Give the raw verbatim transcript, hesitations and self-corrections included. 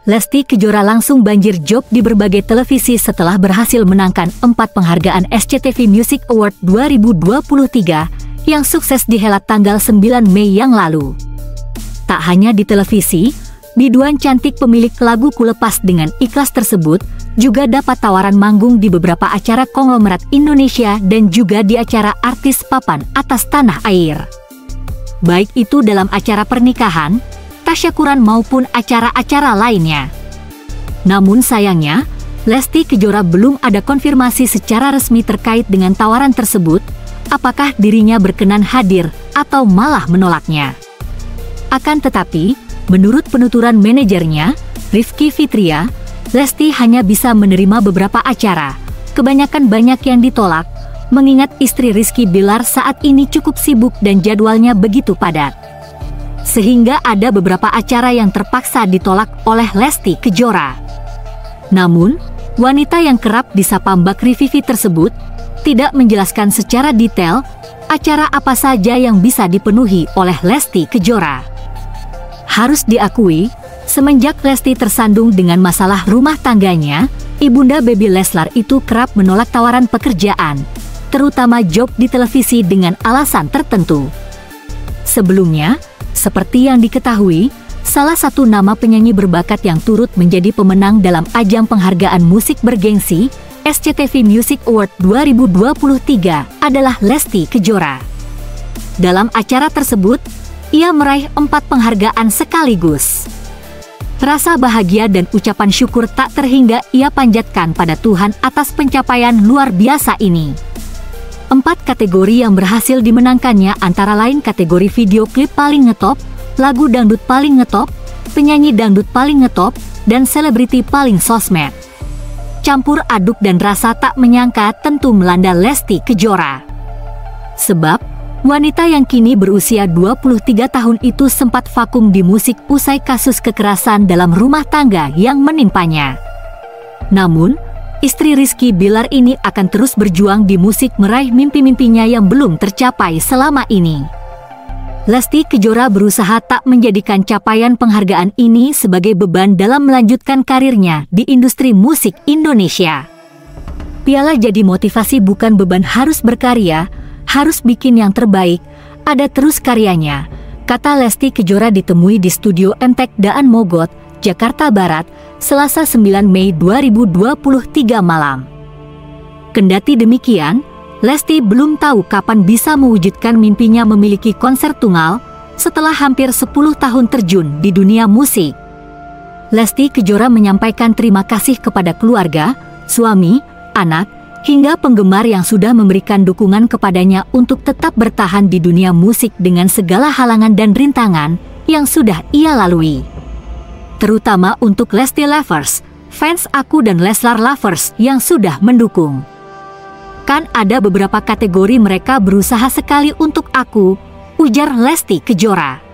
Lesti Kejora langsung banjir job di berbagai televisi setelah berhasil menangkan empat penghargaan S C T V Music Award dua ribu dua puluh tiga yang sukses dihelat tanggal sembilan Mei yang lalu. Tak hanya di televisi, biduan cantik pemilik lagu Ku Lepas Dengan Ikhlas tersebut juga dapat tawaran manggung di beberapa acara konglomerat Indonesia dan juga di acara artis papan atas tanah air. Baik itu dalam acara pernikahan, tasyakuran maupun acara-acara lainnya. Namun sayangnya, Lesti Kejora belum ada konfirmasi secara resmi terkait dengan tawaran tersebut, apakah dirinya berkenan hadir atau malah menolaknya. Akan tetapi, menurut penuturan manajernya, Rizky Fitria, Lesti hanya bisa menerima beberapa acara, kebanyakan banyak yang ditolak, mengingat istri Rizky Bilar saat ini cukup sibuk dan jadwalnya begitu padat. Sehingga ada beberapa acara yang terpaksa ditolak oleh Lesti Kejora. Namun, wanita yang kerap disapa Mbak Rivivi tersebut tidak menjelaskan secara detail acara apa saja yang bisa dipenuhi oleh Lesti Kejora. Harus diakui, semenjak Lesti tersandung dengan masalah rumah tangganya, ibunda baby Leslar itu kerap menolak tawaran pekerjaan, terutama job di televisi dengan alasan tertentu. Sebelumnya, seperti yang diketahui, salah satu nama penyanyi berbakat yang turut menjadi pemenang dalam ajang penghargaan musik bergengsi S C T V Music Award dua ribu dua puluh tiga adalah Lesti Kejora. Dalam acara tersebut, ia meraih empat penghargaan sekaligus. Rasa bahagia dan ucapan syukur tak terhingga ia panjatkan pada Tuhan atas pencapaian luar biasa ini. Empat kategori yang berhasil dimenangkannya antara lain kategori video klip paling ngetop, lagu dangdut paling ngetop, penyanyi dangdut paling ngetop, dan selebriti paling sosmed. Campur aduk dan rasa tak menyangka tentu melanda Lesti Kejora. Sebab, wanita yang kini berusia dua puluh tiga tahun itu sempat vakum di musik usai kasus kekerasan dalam rumah tangga yang menimpanya. Namun, istri Rizky Bilar ini akan terus berjuang di musik meraih mimpi-mimpinya yang belum tercapai selama ini. Lesti Kejora berusaha tak menjadikan capaian penghargaan ini sebagai beban dalam melanjutkan karirnya di industri musik Indonesia. Piala jadi motivasi bukan beban harus berkarya, harus bikin yang terbaik, ada terus karyanya, kata Lesti Kejora ditemui di studio M T E K Daan Mogot, Jakarta Barat, Selasa sembilan Mei dua ribu dua puluh tiga malam. Kendati demikian, Lesti belum tahu kapan bisa mewujudkan mimpinya memiliki konser tunggal setelah hampir sepuluh tahun terjun di dunia musik. Lesti Kejora menyampaikan terima kasih kepada keluarga, suami, anak, hingga penggemar yang sudah memberikan dukungan kepadanya untuk tetap bertahan di dunia musik dengan segala halangan dan rintangan yang sudah ia lalui. Terutama untuk Lesti Lovers, fans aku dan Leslar Lovers yang sudah mendukung. Kan ada beberapa kategori mereka berusaha sekali untuk aku, ujar Lesti Kejora.